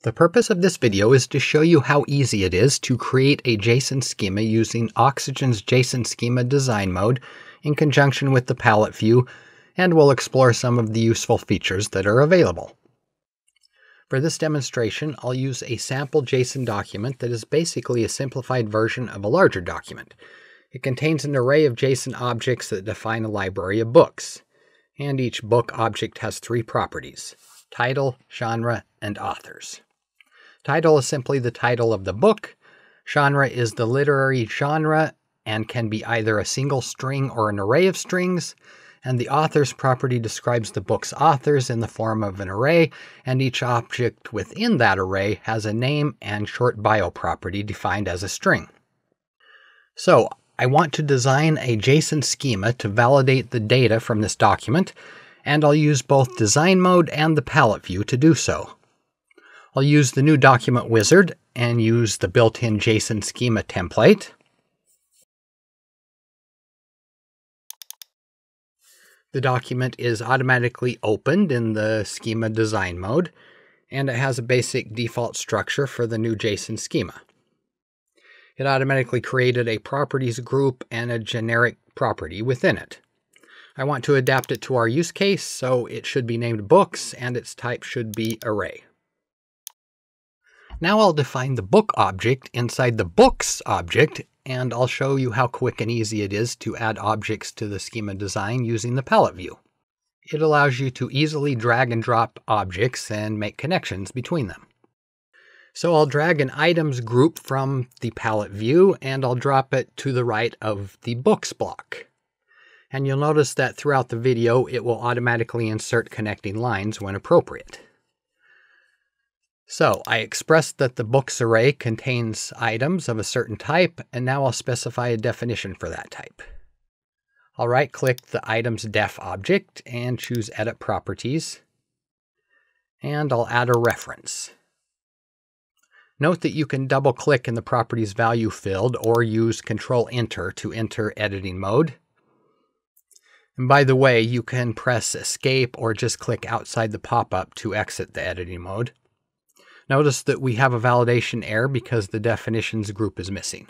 The purpose of this video is to show you how easy it is to create a JSON schema using Oxygen's JSON Schema design mode in conjunction with the palette view, and we'll explore some of the useful features that are available. For this demonstration, I'll use a sample JSON document that is basically a simplified version of a larger document. It contains an array of JSON objects that define a library of books, and each book object has three properties: title, genre, and authors. Title is simply the title of the book. Genre is the literary genre and can be either a single string or an array of strings. And the authors property describes the book's authors in the form of an array, and each object within that array has a name and short bio property defined as a string. So I want to design a JSON schema to validate the data from this document, and I'll use both design mode and the palette view to do so. I'll use the new document wizard and use the built-in JSON schema template. The document is automatically opened in the schema design mode, and it has a basic default structure for the new JSON schema. It automatically created a properties group and a generic property within it. I want to adapt it to our use case, so it should be named books and its type should be array. Now I'll define the book object inside the books object, and I'll show you how quick and easy it is to add objects to the schema design using the palette view. It allows you to easily drag and drop objects and make connections between them. So I'll drag an items group from the palette view and I'll drop it to the right of the books block. And you'll notice that throughout the video it will automatically insert connecting lines when appropriate. So I expressed that the books array contains items of a certain type, and now I'll specify a definition for that type. I'll right-click the items def object and choose Edit Properties, and I'll add a reference. Note that you can double-click in the properties value field or use Control-Enter to enter editing mode. And by the way, you can press Escape or just click outside the pop-up to exit the editing mode. Notice that we have a validation error because the definitions group is missing.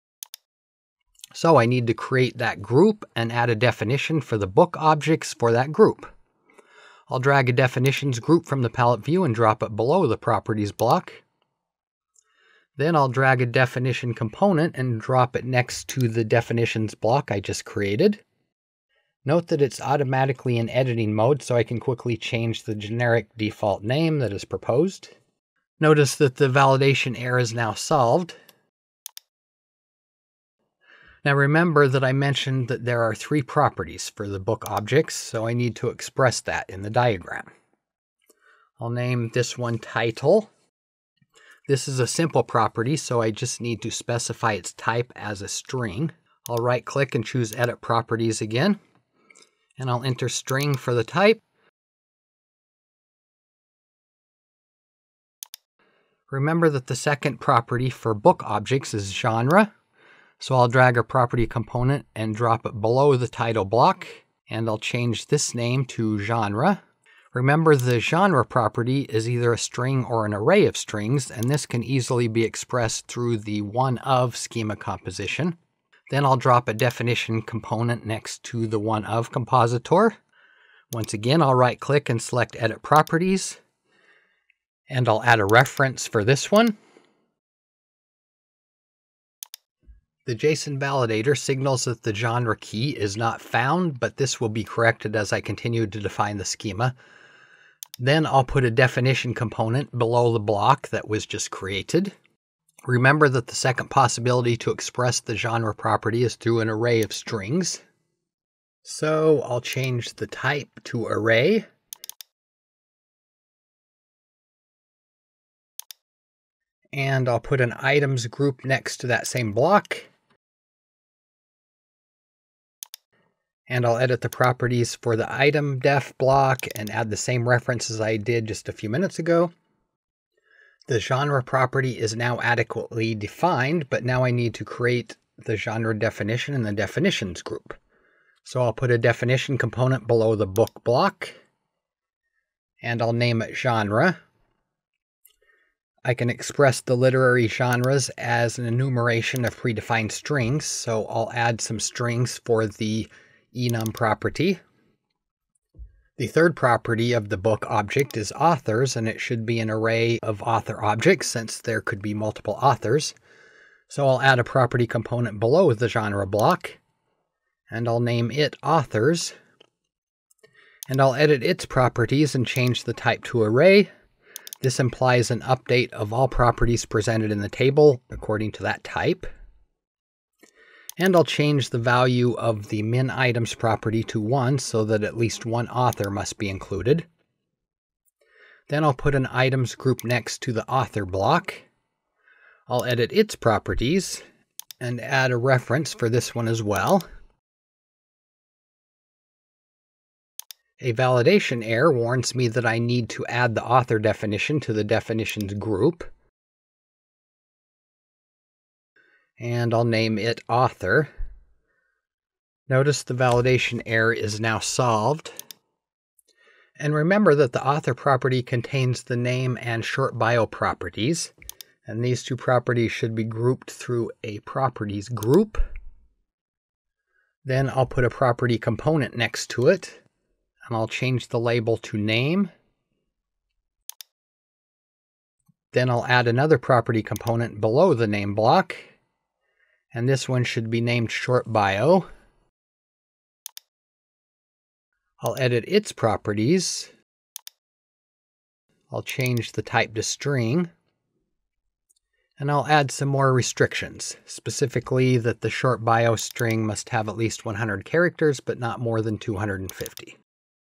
So I need to create that group and add a definition for the book objects for that group. I'll drag a definitions group from the palette view and drop it below the properties block. Then I'll drag a definition component and drop it next to the definitions block I just created. Note that it's automatically in editing mode, so I can quickly change the generic default name that is proposed. Notice that the validation error is now solved. Now remember that I mentioned that there are three properties for the book objects, so I need to express that in the diagram. I'll name this one title. This is a simple property, so I just need to specify its type as a string. I'll right-click and choose Edit Properties again, and I'll enter string for the type. Remember that the second property for book objects is genre, so I'll drag a property component and drop it below the title block, and I'll change this name to genre. Remember the genre property is either a string or an array of strings, and this can easily be expressed through the one-of schema composition. Then I'll drop a definition component next to the one-of compositor. Once again, I'll right-click and select Edit Properties, and I'll add a reference for this one. The JSON validator signals that the genre key is not found, but this will be corrected as I continue to define the schema. Then I'll put a definition component below the block that was just created. Remember that the second possibility to express the genre property is through an array of strings. So I'll change the type to array. And I'll put an items group next to that same block. And I'll edit the properties for the item def block and add the same references I did just a few minutes ago. The genre property is now adequately defined, but now I need to create the genre definition in the definitions group. So I'll put a definition component below the book block, and I'll name it genre. I can express the literary genres as an enumeration of predefined strings, so I'll add some strings for the enum property. The third property of the book object is authors, and it should be an array of author objects since there could be multiple authors. So I'll add a property component below the genre block, and I'll name it authors. And I'll edit its properties and change the type to array. This implies an update of all properties presented in the table according to that type. And I'll change the value of the min items property to 1 so that at least one author must be included. Then I'll put an items group next to the author block. I'll edit its properties and add a reference for this one as well. A validation error warns me that I need to add the author definition to the definitions group. And I'll name it author. Notice the validation error is now solved. And remember that the author property contains the name and short bio properties. And these two properties should be grouped through a properties group. Then I'll put a property component next to it. And I'll change the label to name. Then I'll add another property component below the name block. And this one should be named short bio. I'll edit its properties. I'll change the type to string. And I'll add some more restrictions, specifically that the short bio string must have at least 100 characters, but not more than 250.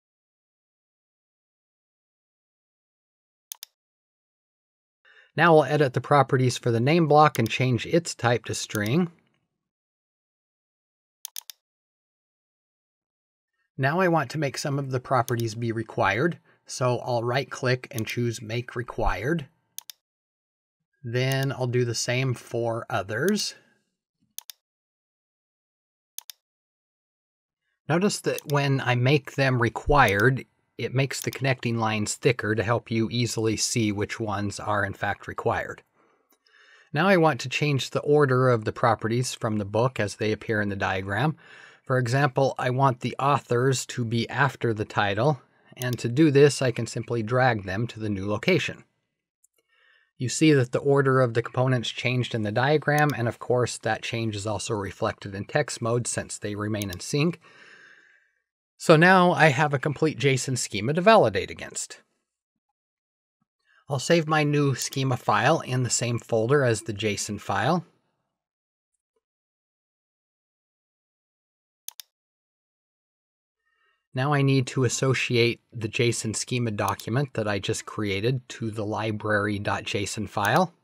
Now I'll edit the properties for the name block and change its type to string. Now I want to make some of the properties be required, so I'll right-click and choose Make Required. Then I'll do the same for others. Notice that when I make them required, it makes the connecting lines thicker to help you easily see which ones are in fact required. Now I want to change the order of the properties from the book as they appear in the diagram. For example, I want the authors to be after the title, and to do this I can simply drag them to the new location. You see that the order of the components changed in the diagram, and of course that change is also reflected in text mode since they remain in sync. So now I have a complete JSON schema to validate against. I'll save my new schema file in the same folder as the JSON file. Now I need to associate the JSON schema document that I just created to the library.json file.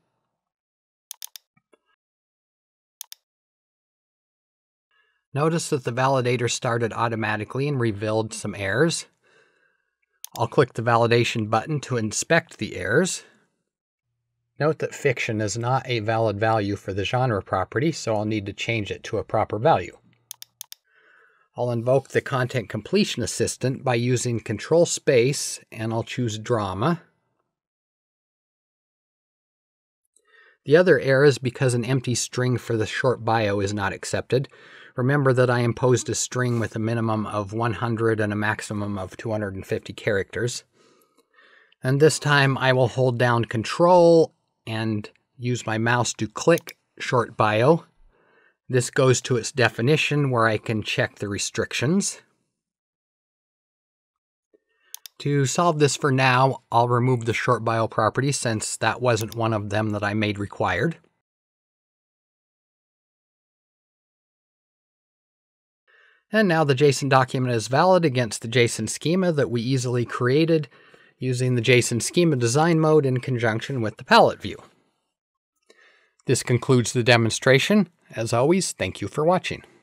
Notice that the validator started automatically and revealed some errors. I'll click the validation button to inspect the errors. Note that fiction is not a valid value for the genre property, so I'll need to change it to a proper value. I'll invoke the Content Completion Assistant by using Control Space, and I'll choose Drama. The other error is because an empty string for the short bio is not accepted. Remember that I imposed a string with a minimum of 100 and a maximum of 250 characters. And this time I will hold down Control and use my mouse to click short bio. This goes to its definition where I can check the restrictions. To solve this for now, I'll remove the short bio property since that wasn't one of them that I made required. And now the JSON document is valid against the JSON schema that we easily created using the JSON schema design mode in conjunction with the palette view. This concludes the demonstration. As always, thank you for watching.